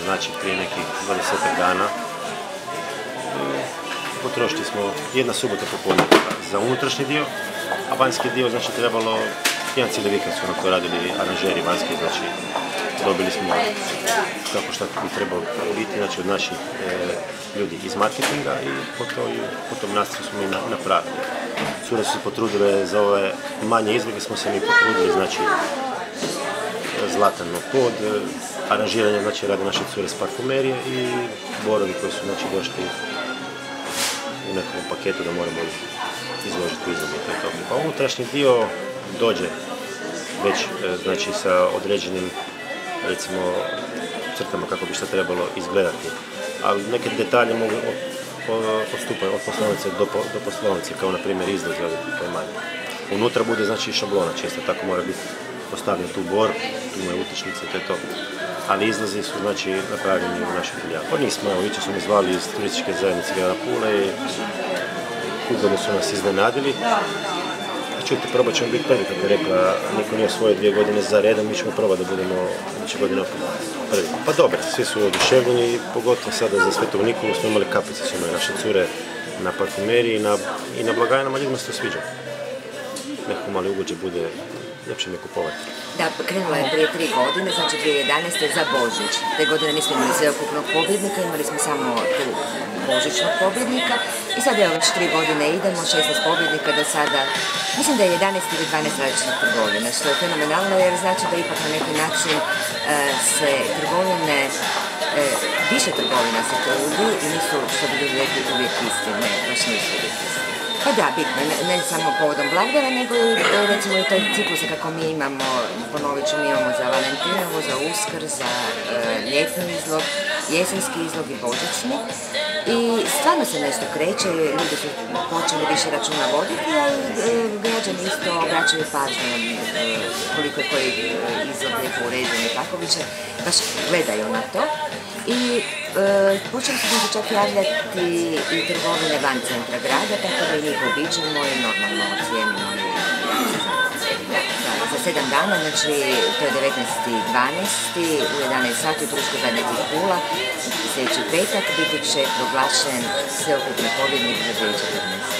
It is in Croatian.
znači prije nekih 20 dana. Potrošili smo jedna subota popodne za unutrašnji dio, a vanjski dio znači trebalo jedan cijeli vikend su na to radili aranžeri vanjski, znači dobili smo kako šta bi trebalo biti, znači od naših ljudi iz marketinga i po tom nastavu smo i napravili. Cure su se potrudile za ove manje izloge, smo se mi potrudili, znači zlatan pod, aranžiranje, znači rade naše cure s parfumerije i borovi koji su znači došli u nekom paketu da moramo izložiti u izlogu. Pa unutrašnji dio dođe već znači sa određenim recimo crtama kako bi što trebalo izgledati, ali neke detalje mogu postupati od poslovnice do poslovnice, kao na primjer izlaz ili manje. Unutra bude znači šablona čista, tako mora biti postavljen tu bor, tu moje utičnice, to je to. Ali izlazi su znači napravljeni u našoj filijali. Pa nismo, evo, jučer su me zvali iz turističke zajednice grada Pule i ugodno su nas iznenadili. Čujte, probat ćemo biti prvi, kako je rekla, niko nije osvojio 2 godine za redom, mi ćemo probati da budemo iduće godine prvi. Pa dobro, svi su oduševljeni, pogotovo sada za Svetovu Nikolu smo imali kapice, su imali naše cure na parfumeriji i na blagajnama, ljudima se to sviđa. Nekako mali ugođe bude ljepše ne kupovati. Da, krenula je prije 3 godine, znači 2011. za Božić. Te godine nismo imali sveukupnog pobjednika, imali smo samo tu božićnog pobjednika. I sad evo već 3 godine idemo, 16 pobjednika do sada. Mislim da je 11 ili 12 različitih trgovina, što je fenomenalno jer znači da ipak na neki način se trgovine, više trgovina se trudi i nisu, što bi ljudi rekli, uvijek istine, baš nisu uvijek istine. Pa da, bitno, ne samo povodom blagdana, nego i recimo i taj ciklus kako mi imamo, ponovit ću, mi imamo za Valentinovo, za Uskrs, za ljetni izlog, jesenski izlog i božićni. I stvarno se nešto kreće, ljudi su počeli više računa voditi, ali građani isto obraćaju pažnju koliko je koji izlog lijepo uređen i tako više, baš gledaju na to. I počeli smo se čak javljati i trgovine van centra grada, tako da njih obiđemo i normalno ocijenimo. Za 7 dana, znači to je 19.12. u 11 sati u Turističkoj zajednici Pula. Sljedeći petak biti će proglašen sveukupni pobjednik za 2014.